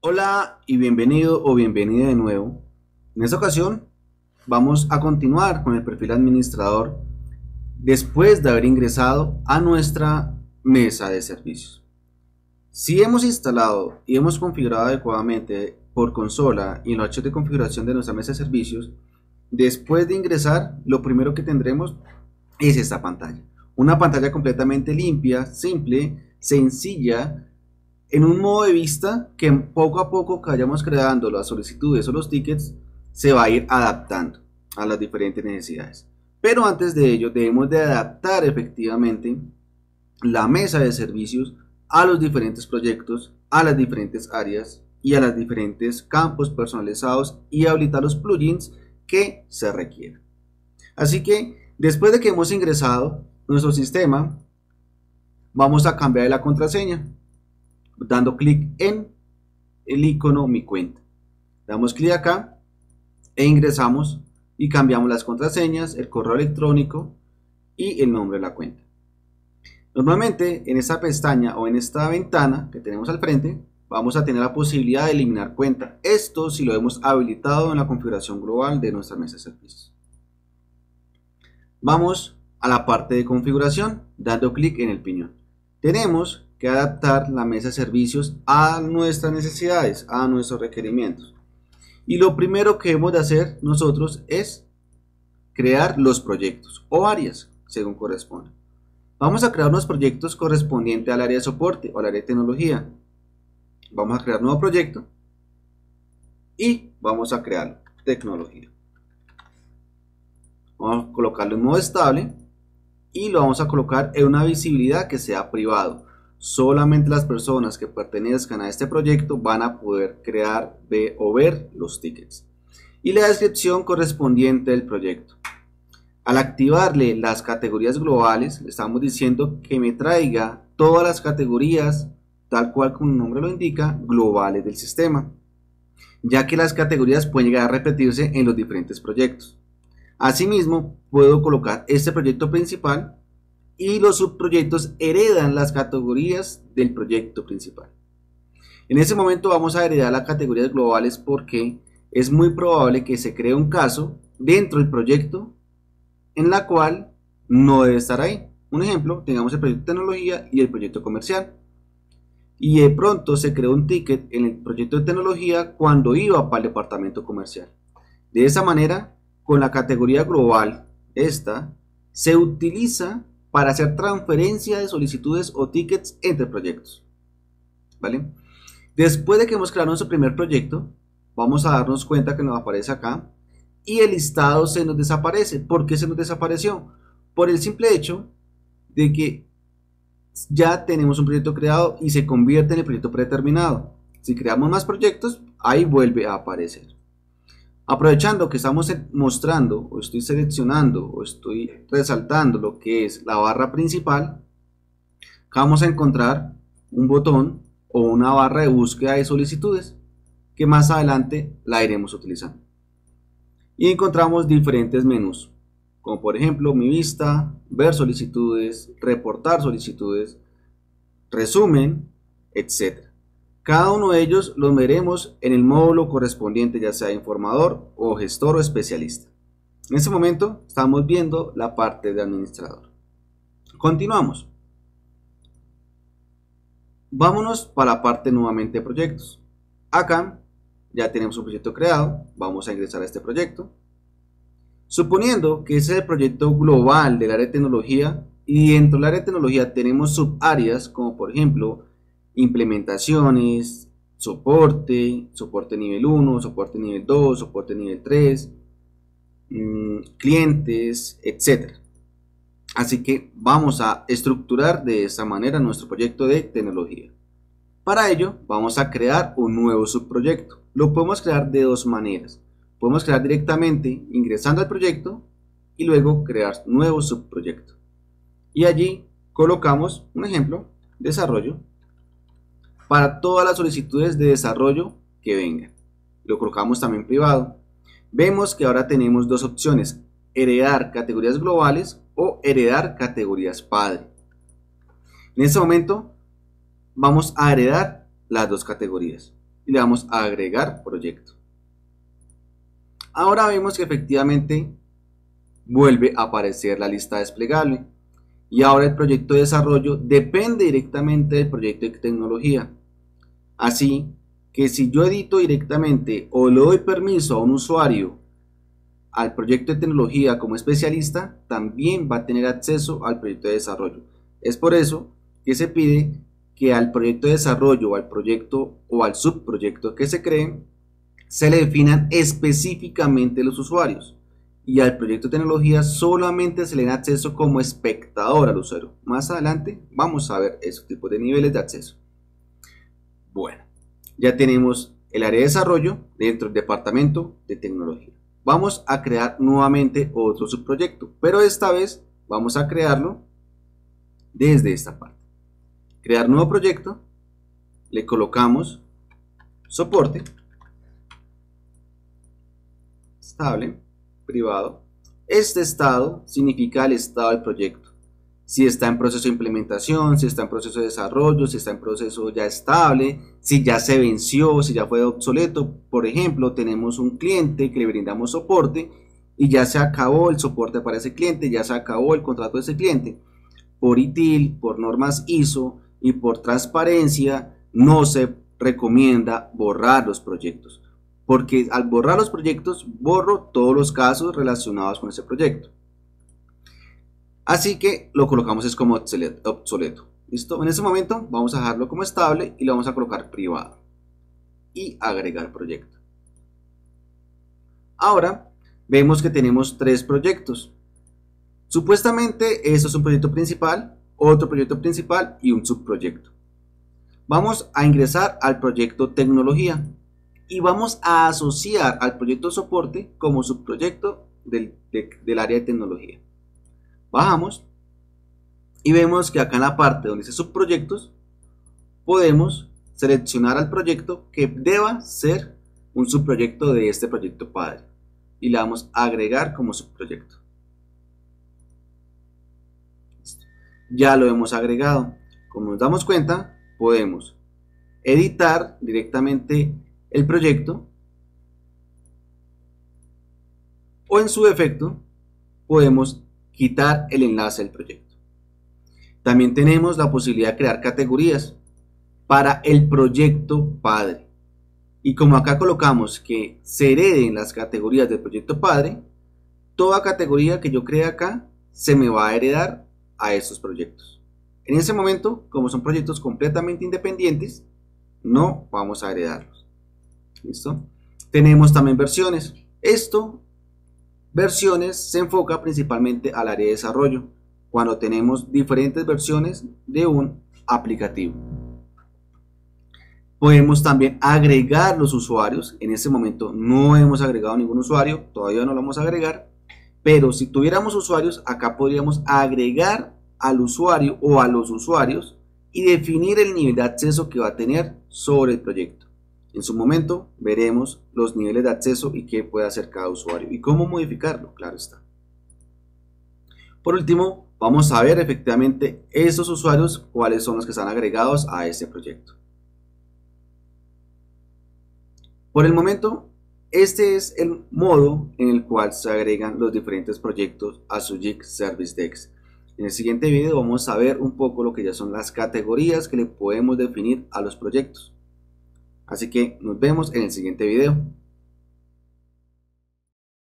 Hola y bienvenido o bienvenida de nuevo. En esta ocasión vamos a continuar con el perfil administrador después de haber ingresado a nuestra mesa de servicios. Si hemos instalado y hemos configurado adecuadamente por consola y en los archivos de configuración de nuestra mesa de servicios, después de ingresar lo primero que tendremos es esta pantalla. Una pantalla completamente limpia, simple, sencilla, en un modo de vista que poco a poco que vayamos creando las solicitudes o los tickets se va a ir adaptando a las diferentes necesidades. Pero antes de ello debemos de adaptar efectivamente la mesa de servicios a los diferentes proyectos, a las diferentes áreas y a los diferentes campos personalizados y habilitar los plugins que se requieran. Así que después de que hemos ingresado nuestro sistema, vamos a cambiar la contraseña dando clic en el icono mi cuenta. Damos clic acá e ingresamos y cambiamos las contraseñas, el correo electrónico y el nombre de la cuenta. Normalmente en esta pestaña o en esta ventana que tenemos al frente vamos a tener la posibilidad de eliminar cuenta. Esto si lo hemos habilitado en la configuración global de nuestra mesa de servicios. Vamos a la parte de configuración dando clic en el piñón. Tenemos que adaptar la mesa de servicios a nuestras necesidades, a nuestros requerimientos. Y lo primero que hemos de hacer nosotros es crear los proyectos o áreas, según corresponda. Vamos a crear unos proyectos correspondientes al área de soporte o al área de tecnología. Vamos a crear un nuevo proyecto y vamos a crear tecnología. Vamos a colocarlo en modo estable y lo vamos a colocar en una visibilidad que sea privado. Solamente las personas que pertenezcan a este proyecto van a poder crear o ver los tickets. Y la descripción correspondiente del proyecto. Al activarle las categorías globales, le estamos diciendo que me traiga todas las categorías, tal cual como el nombre lo indica, globales del sistema, ya que las categorías pueden llegar a repetirse en los diferentes proyectos. Asimismo, puedo colocar este proyecto principal y los subproyectos heredan las categorías del proyecto principal. En ese momento vamos a heredar las categorías globales porque es muy probable que se cree un caso dentro del proyecto en la cual no debe estar ahí. Un ejemplo, tengamos el proyecto de tecnología y el proyecto comercial. Y de pronto se creó un ticket en el proyecto de tecnología cuando iba para el departamento comercial. De esa manera, con la categoría global, esta se utiliza para hacer transferencia de solicitudes o tickets entre proyectos. ¿Vale? Después de que hemos creado nuestro primer proyecto, vamos a darnos cuenta que nos aparece acá y el listado se nos desaparece. ¿Por qué se nos desapareció? Por el simple hecho de que ya tenemos un proyecto creado y se convierte en el proyecto predeterminado. Si creamos más proyectos, ahí vuelve a aparecer. Aprovechando que estamos mostrando o estoy seleccionando o estoy resaltando lo que es la barra principal, vamos a encontrar un botón o una barra de búsqueda de solicitudes que más adelante la iremos utilizando. Y encontramos diferentes menús, como por ejemplo mi vista, ver solicitudes, reportar solicitudes, resumen, etc. Cada uno de ellos los veremos en el módulo correspondiente, ya sea informador o gestor o especialista. En este momento estamos viendo la parte de administrador. Continuamos. Vámonos para la parte nuevamente de proyectos. Acá ya tenemos un proyecto creado. Vamos a ingresar a este proyecto. Suponiendo que ese es el proyecto global del área de tecnología y dentro del área de tecnología tenemos subáreas como por ejemplo implementaciones, soporte nivel 1, soporte nivel 2, soporte nivel 3, clientes, etc. Así que vamos a estructurar de esta manera nuestro proyecto de tecnología. Para ello vamos a crear un nuevo subproyecto. Lo podemos crear de dos maneras. Podemos crear directamente ingresando al proyecto y luego crear nuevo subproyecto. Y allí colocamos un ejemplo, desarrollo, para todas las solicitudes de desarrollo que vengan. Lo colocamos también privado. Vemos que ahora tenemos dos opciones: heredar categorías globales o heredar categorías padre. En este momento vamos a heredar las dos categorías. y le damos a agregar proyecto. Ahora vemos que efectivamente vuelve a aparecer la lista desplegable y ahora el proyecto de desarrollo depende directamente del proyecto de tecnología. Así que si yo edito directamente o le doy permiso a un usuario al proyecto de tecnología como especialista, también va a tener acceso al proyecto de desarrollo. Es por eso que se pide que al proyecto de desarrollo o al proyecto o al subproyecto que se cree se le definan específicamente los usuarios, y al proyecto de tecnología solamente se le da acceso como espectador al usuario. Más adelante vamos a ver esos tipos de niveles de acceso. Bueno, ya tenemos el área de desarrollo dentro del departamento de tecnología. Vamos a crear nuevamente otro subproyecto, pero esta vez vamos a crearlo desde esta parte. Crear nuevo proyecto, le colocamos soporte, estable, privado. Este estado significa el estado del proyecto. Si está en proceso de implementación, si está en proceso de desarrollo, si está en proceso ya estable, si ya se venció, si ya fue obsoleto. Por ejemplo, tenemos un cliente que le brindamos soporte y ya se acabó el soporte para ese cliente, ya se acabó el contrato de ese cliente. Por ITIL, por normas ISO y por transparencia, no se recomienda borrar los proyectos, porque al borrar los proyectos borro todos los casos relacionados con ese proyecto. Así que lo colocamos es como obsoleto. ¿Listo? En ese momento vamos a dejarlo como estable y lo vamos a colocar privado y agregar proyecto. Ahora vemos que tenemos 3 proyectos. Supuestamente esto es un proyecto principal, otro proyecto principal y un subproyecto. Vamos a ingresar al proyecto tecnología y vamos a asociar al proyecto soporte como subproyecto del área de tecnología. Bajamos y vemos que acá en la parte donde dice subproyectos podemos seleccionar al proyecto que deba ser un subproyecto de este proyecto padre y le damos a agregar como subproyecto. Ya lo hemos agregado. Como nos damos cuenta, podemos editar directamente el proyecto o en su defecto podemos quitar el enlace del proyecto. También tenemos la posibilidad de crear categorías para el proyecto padre. Y como acá colocamos que se hereden las categorías del proyecto padre, toda categoría que yo cree acá se me va a heredar a estos proyectos. En ese momento, como son proyectos completamente independientes, no vamos a heredarlos. ¿Listo? Tenemos también versiones. Versiones se enfoca principalmente al área de desarrollo, cuando tenemos diferentes versiones de un aplicativo. Podemos también agregar los usuarios. En este momento no hemos agregado ningún usuario, todavía no lo vamos a agregar, pero si tuviéramos usuarios, acá podríamos agregar al usuario o a los usuarios y definir el nivel de acceso que va a tener sobre el proyecto. En su momento veremos los niveles de acceso y qué puede hacer cada usuario y cómo modificarlo, claro está. Por último, vamos a ver efectivamente estos usuarios, cuáles son los que están agregados a este proyecto. Por el momento, este es el modo en el cual se agregan los diferentes proyectos a su Gix Service Desk. En el siguiente video vamos a ver un poco lo que ya son las categorías que le podemos definir a los proyectos. Así que nos vemos en el siguiente video.